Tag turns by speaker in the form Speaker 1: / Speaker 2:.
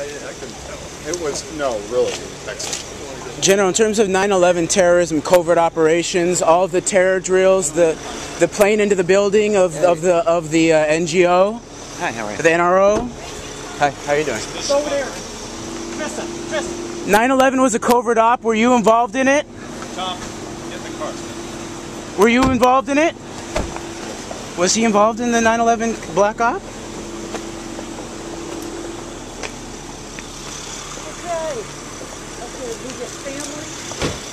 Speaker 1: couldn't tell. It was, no, really, excellent.
Speaker 2: General, in terms of 9/11 terrorism, covert operations, all of the terror drills, the plane into the building of the NGO,
Speaker 3: Hi, how are you?
Speaker 2: the NRO.
Speaker 3: Hi, how are you doing?
Speaker 4: Over there. Tristan.
Speaker 2: 9/11 was a covert op. Were you involved in it?
Speaker 1: Tom, get in the car.
Speaker 2: Were you involved in it? Was he involved in the 9/11 black op?
Speaker 4: Okay, we get family.